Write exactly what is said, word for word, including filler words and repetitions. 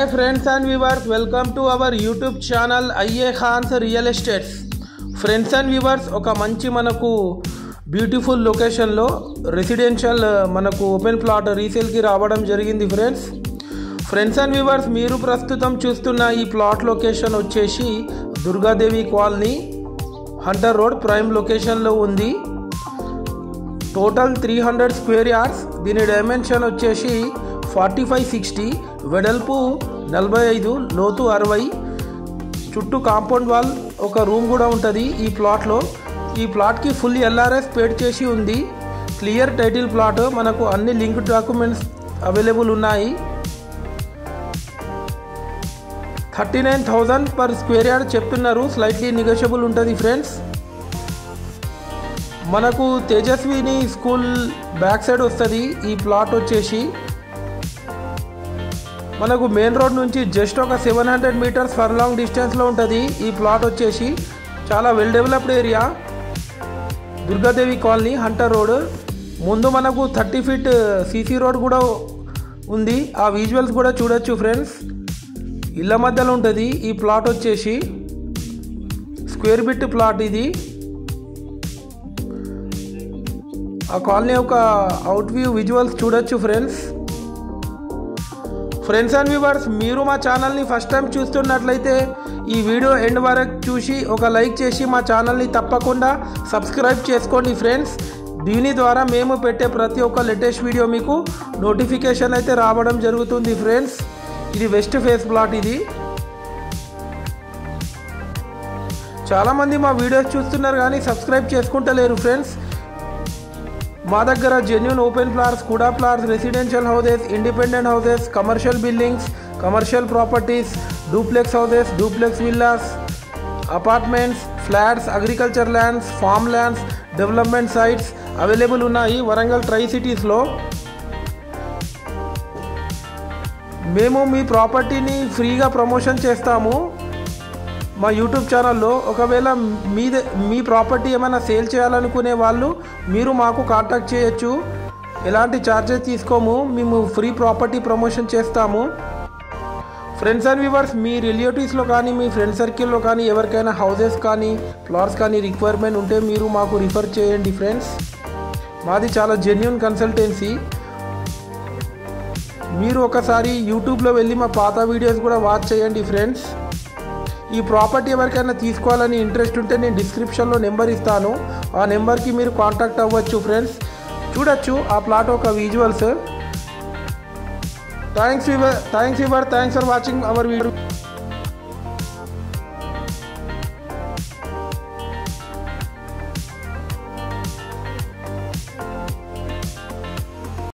Hi friends and viewers, welcome to our YouTube channel I A Khans Real Estates. Friends and viewers, ఒక మంచి మనకు beautiful లొకేషన్లో residential మనకు open plot రీసేల్కి రావడం జరిగింది ఫ్రెండ్స్. ఫ్రెండ్స్ అండ్ వ్యూవర్స్, మీరు ప్రస్తుతం చూస్తున్న ఈ ప్లాట్ లొకేషన్ వచ్చేసి Durgadevi colony, Hunter road, prime లొకేషన్లో ఉంది. Total three hundred square yards. దీని డైమెన్షన్ వచ్చేసి ఫార్టీ ఫైవ్ సిక్స్టీ, వెడల్పు నలభై ఐదు, లోతు అరవై. చుట్టూ కాంపౌండ్ వాల్, ఒక రూమ్ కూడా ఉంటుంది ఈ ప్లాట్లో. ఈ ప్లాట్కి ఫుల్ ఎల్ఆర్ఎస్ పేడ్ చేసి ఉంది. Clear title plot. మనకు అన్ని లింక్ డాక్యుమెంట్స్ అవైలబుల్ ఉన్నాయి. Thirty nine thousand per square yard చెప్తున్నారు. స్లైట్లీ నెగోషియబుల్ ఉంటుంది ఫ్రెండ్స్. మనకు తేజస్విని స్కూల్ బ్యాక్ సైడ్ వస్తుంది ఈ ప్లాట్ వచ్చేసి. మనకు మెయిన్ రోడ్ నుంచి జస్ట్ ఒక seven hundred metres for long డిస్టెన్స్లో ఉంటుంది ఈ ప్లాట్ వచ్చేసి. చాలా well developed area, Durgadevi colony, Hunter road. ముందు మనకు థర్టీ ఫీట్ సీసీ రోడ్ కూడా ఉంది. ఆ విజువల్స్ కూడా చూడొచ్చు ఫ్రెండ్స్. ఇళ్ళ మధ్యలో ఉంటుంది ఈ ప్లాట్ వచ్చేసి. స్క్వేర్ బిట్ ప్లాట్ ఇది. ఆ కాలనీ యొక్క అవుట్ వ్యూ విజువల్స్ చూడొచ్చు ఫ్రెండ్స్. ఫ్రెండ్స్ అండ్ వ్యూవర్స్, మీరు మా ఛానల్ని ఫస్ట్ టైం చూస్తున్నట్లయితే ఈ వీడియో ఎండ్ వరకు చూసి ఒక లైక్ చేసి మా ఛానల్ని తప్పకుండా సబ్స్క్రైబ్ చేసుకోండి ఫ్రెండ్స్. దీని ద్వారా మేము పెట్టే ప్రతి ఒక్క లేటెస్ట్ వీడియో మీకు నోటిఫికేషన్ అయితే రావడం జరుగుతుంది ఫ్రెండ్స్. ఇది వెస్ట్ ఫేస్ ప్లాట్ ఇది. చాలామంది మా వీడియోస్ చూస్తున్నారు కానీ సబ్స్క్రైబ్ చేసుకుంటలేరు ఫ్రెండ్స్. మా దగ్గర జెన్యూన్ ఓపెన్ ప్లాట్స్, కుడా plots, residential houses, independent houses, commercial buildings, commercial properties, duplex houses, duplex villas, apartments, flats, agriculture lands, farm lands, development sites available ఉన్నాయి Warangal try సిటీస్లో. మేము మీ ప్రాపర్టీని ఫ్రీగా ప్రమోషన్ చేస్తాము మా యూట్యూబ్ ఛానల్లో. ఒకవేళ మీ మీ ప్రాపర్టీ ఏమైనా సేల్ చేయాలనుకునే వాళ్ళు మీరు మాకు కాంటాక్ట్ చేయొచ్చు. ఎలాంటి ఛార్జెస్ తీసుకోము, మేము ఫ్రీ ప్రాపర్టీ ప్రమోషన్ చేస్తాము. ఫ్రెండ్స్ అండ్ వ్యూవర్స్, మీ రిలేటివ్స్లో కానీ మీ ఫ్రెండ్ సర్కిల్లో కానీ ఎవరికైనా హౌసెస్ కానీ ప్లాట్స్ కానీ రిక్వైర్మెంట్ ఉంటే మీరు మాకు రిఫర్ చేయండి ఫ్రెండ్స్. మాది చాలా జెన్యూన్ కన్సల్టెన్సీ. మీరు ఒకసారి యూట్యూబ్లో వెళ్ళి మా పాత వీడియోస్ కూడా వాచ్ చేయండి ఫ్రెండ్స్. ఈ ప్రాపర్టీ ఎవరికైనా తీసుకోవాలని ఇంట్రెస్ట్ ఉంటే నేను డిస్క్రిప్షన్లో నెంబర్ ఇస్తాను. ఆ నెంబర్కి మీరు కాంటాక్ట్ అవ్వచ్చు ఫ్రెండ్స్. చూడొచ్చు ఆ ప్లాట్ ఒక visuals. Thanks your thanks your thanks for watching our video.